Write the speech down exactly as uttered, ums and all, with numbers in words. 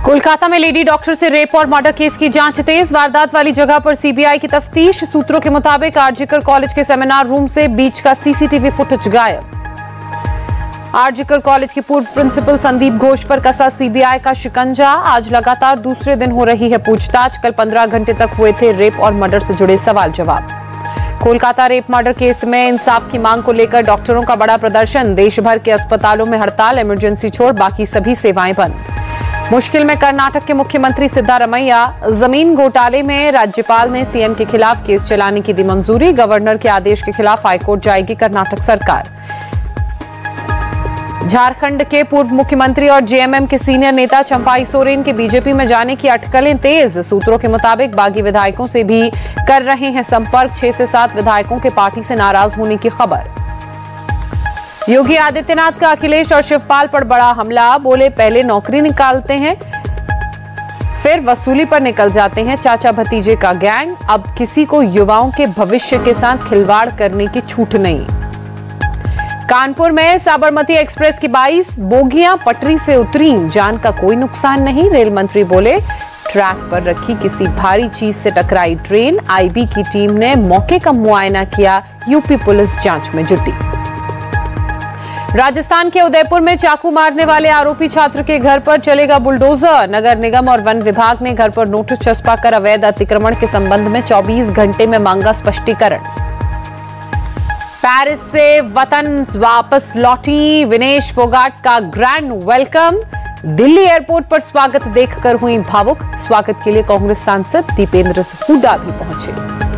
कोलकाता में lady doctor से rape और मर्डर केस की जांच तेज। वारदात वाली जगह पर सीबीआई की तफ्तीश। सूत्रों के मुताबिक आरजीकर कॉलेज के सेमिनार रूम से बीच का सीसीटीवी फुटेज गायब। आरजीकर कॉलेज के पूर्व प्रिंसिपल संदीप घोष पर कसा सीबीआई का शिकंजा। आज लगातार दूसरे दिन हो रही है पूछताछ। कल पंद्रह घंटे तक हुए थे रेप और मर्डर से जुड़े सवाल जवाब। कोलकाता रेप मर्डर केस में इंसाफ की मांग को लेकर डॉक्टरों का बड़ा प्रदर्शन। देश भर के अस्पतालों में हड़ताल, इमरजेंसी छोड़ बाकी सभी सेवाएं बंद। मुश्किल में कर्नाटक के मुख्यमंत्री सिद्धारमैया। जमीन घोटाले में राज्यपाल ने सीएम के खिलाफ केस चलाने की दी मंजूरी। गवर्नर के आदेश के खिलाफ हाईकोर्ट जाएगी कर्नाटक सरकार। झारखंड के पूर्व मुख्यमंत्री और जेएमएम के सीनियर नेता चंपाई सोरेन के बीजेपी में जाने की अटकलें तेज। सूत्रों के मुताबिक बागी विधायकों से भी कर रहे हैं संपर्क। छह से सात विधायकों के पार्टी से नाराज होने की खबर। योगी आदित्यनाथ का अखिलेश और शिवपाल पर बड़ा हमला। बोले पहले नौकरी निकालते हैं फिर वसूली पर निकल जाते हैं। चाचा भतीजे का गैंग। अब किसी को युवाओं के भविष्य के साथ खिलवाड़ करने की छूट नहीं। कानपुर में साबरमती एक्सप्रेस की बाईस बोगियां पटरी से उतरी। जान का कोई नुकसान नहीं। रेल मंत्री बोले ट्रैक पर रखी किसी भारी चीज से टकराई ट्रेन। आईबी की टीम ने मौके का मुआयना किया। यूपी पुलिस जांच में जुटी। राजस्थान के उदयपुर में चाकू मारने वाले आरोपी छात्र के घर पर चलेगा बुलडोजर। नगर निगम और वन विभाग ने घर पर नोटिस छपा कर अवैध अतिक्रमण के संबंध में चौबीस घंटे में मांगा स्पष्टीकरण। पेरिस से वतन वापस लौटी विनेश फोगाट का ग्रैंड वेलकम। दिल्ली एयरपोर्ट पर स्वागत देखकर हुई भावुक। स्वागत के लिए कांग्रेस सांसद दीपेंद्र हुड्डा भी पहुंचे।